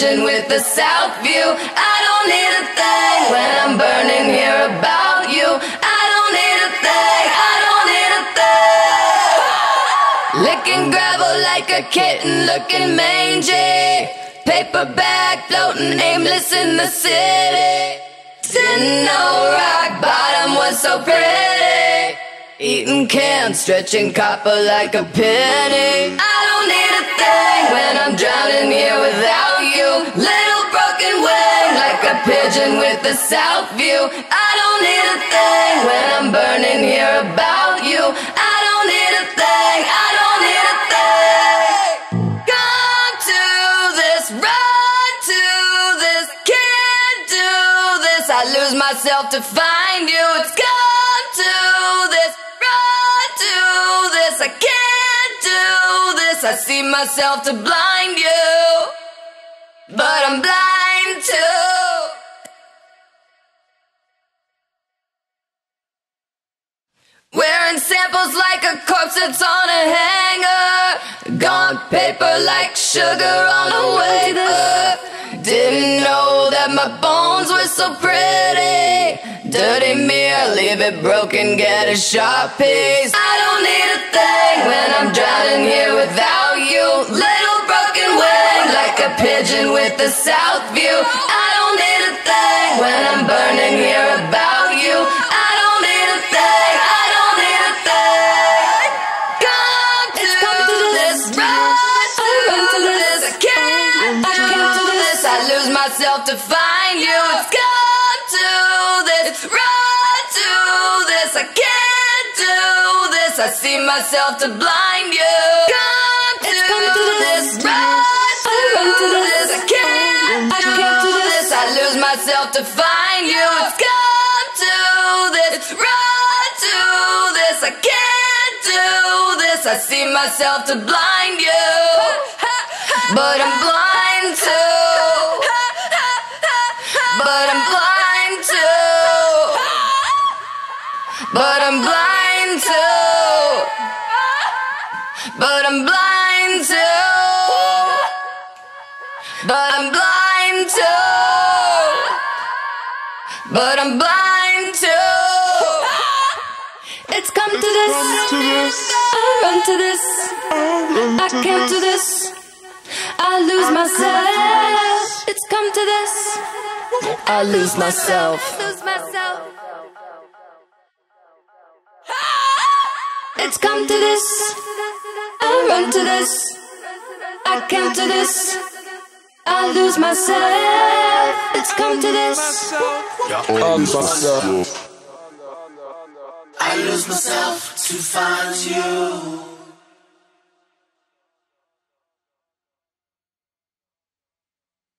pigeon with the south view. I don't need a thing when I'm burning here about you. I don't need a thing, I don't need a thing. Licking gravel like a kitten, looking mangy. Paper bag floating aimless in the city. Didn't know rock bottom was so pretty. Eating cans, stretching copper like a penny. I don't need a thing when I'm drowning here without you. Little broken wing like a pigeon with the south view. I don't need a thing when I'm burning here about you. I don't need a thing, I don't need a thing. Come to this, run to this, can't do this. I lose myself to find you. It's come to this, run to this. I can't do this. I see myself to blind you, but I'm blind too. Wearing samples like a corpse that's on a hanger. Gaunt paper like sugar on a waiter. Didn't know that my bones were so pretty. Dirty mirror, leave it broken, get a sharp piece. I don't need a thing when I'm drowning here without you. Little broken wing like a pigeon with the south view. I don't need a thing when I'm burning here about you. I don't need a thing, I don't need a thing. Come to this, run to this. I can't do this. I lose myself to find you. It's come to this, run to this. I can't do this. I see myself to blind you. Come to this, run to this. I can't do this. I lose myself to find you. It's come to this, run to this. I can't do this. I see myself to blind you, but I'm blind too. But I'm blind too. But I'm blind too. But I'm blind too. But I'm blind too. But I'm blind too. It's come to this. I run to this. I can't do this. I lose myself. It's come to this. I lose myself. It's come to this. I run to this. I can't do this. I lose myself. It's come to this. I lose myself. I lose myself to find you.